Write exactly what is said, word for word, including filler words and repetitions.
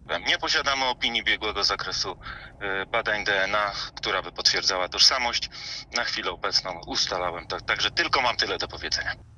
Nie posiadamy opinii biegłego z zakresu y, badań D N A, która by potwierdzała tożsamość. Na chwilę obecną ustalałem tak, także tylko mam tyle do powiedzenia.